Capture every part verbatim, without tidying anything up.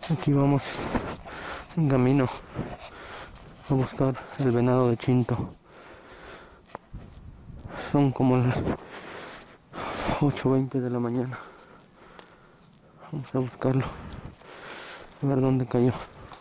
Aquí vamos en camino a buscar el venado de Chinto. Son como las ocho veinte de la mañana. Vamos a buscarlo, a ver dónde cayó.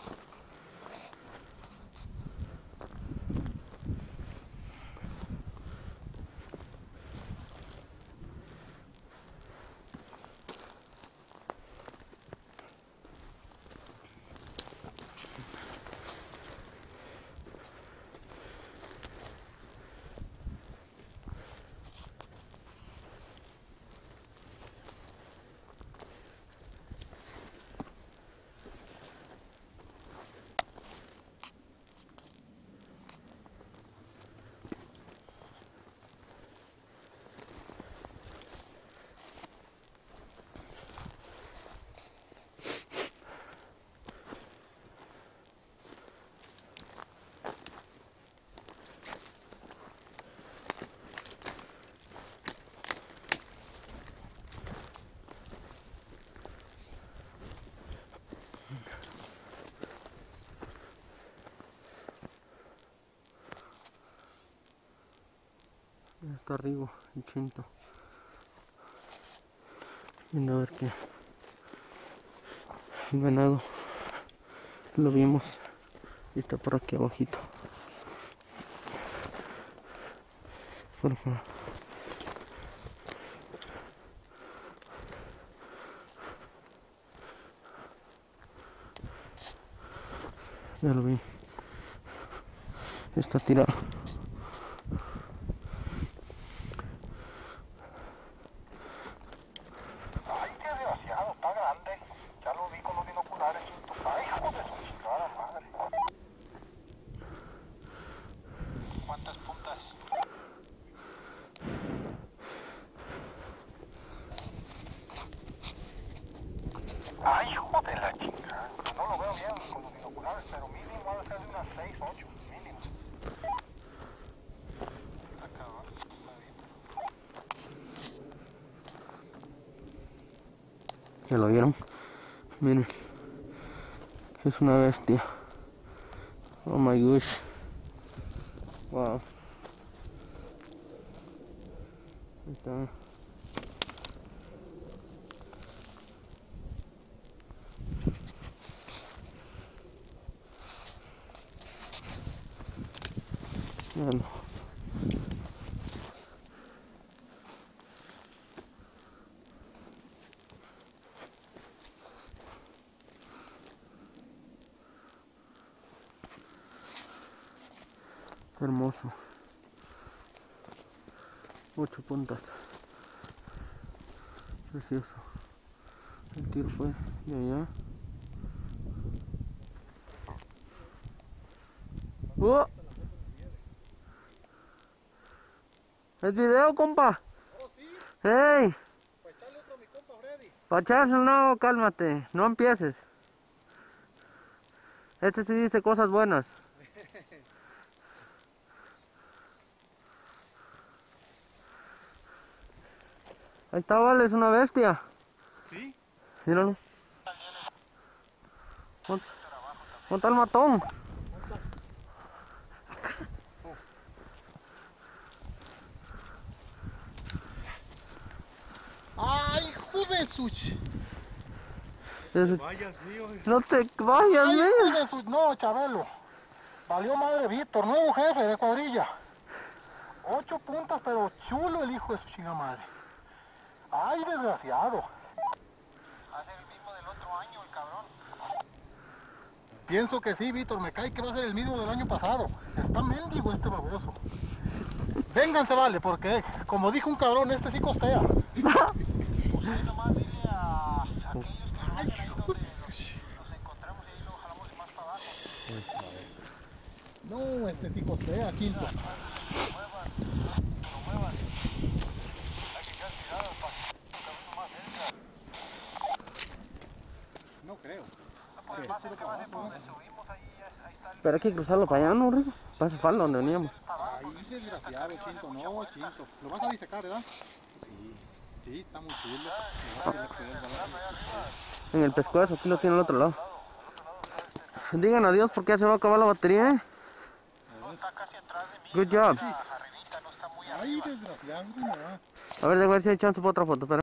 Está arriba el Chinto, viendo a ver qué el venado lo vimos y está por aquí abajito. Por favor. Ya lo vi, está tirado. Ay, hijo de la chingada. No lo veo bien con los binoculares, pero mínimo ha de ser de unas seis, ocho, mínimo. ¿Ya lo vieron? Miren, es una bestia. Oh my gosh. Wow. Ahí está. Bueno. Hermoso. Ocho puntas. Precioso. El tiro fue de allá. ¡Oh! ¿El video, compa? Oh, sí. ¡Hey! Para echarle otro a mi compa Freddy. Para echarse, no, cálmate. No empieces. Este sí dice cosas buenas. Ahí está, vale, es una bestia. ¿Sí? Míralo. Ponte el matón. ¡Ay, hijo de su... Vayas, mío. No te vayas, Ay, mío. hijo de su... No, Chabelo. Valió madre Víctor, nuevo jefe de cuadrilla. Ocho puntas, pero chulo el hijo de su chinga madre. Ay, desgraciado. Va a ser el mismo del otro año, el cabrón. Pienso que sí, Víctor, me cae que va a ser el mismo del año pasado. Está mendigo este baboso. Vénganse, vale, porque como dijo un cabrón, este sí costea. Ahí nomás dile a aquellos que ay, ahí donde nos, nos encontramos y ahí lo jalamos más para abajo. No, este sí costea, Quinto. No muevan, no muevan. Hay que quedar tirados para que un camino más cerca. No creo. No puede más cerca, vale, por donde subimos ahí, ahí está el... Pero hay que cruzarlo para allá, ¿no, Rico? Para ese faldo donde veníamos. Ay, desgraciado, Chinto, no, Chinto. ¿Lo vas a disecar, verdad? Sí, sí, está muy chulo. En el pescuezo, aquí lo tiene al otro lado. Digan adiós porque ya se va a acabar la batería, ¿eh? Good job. Ay, desgraciado, no. A ver, déjame ver si hay chance para otra foto. Espera.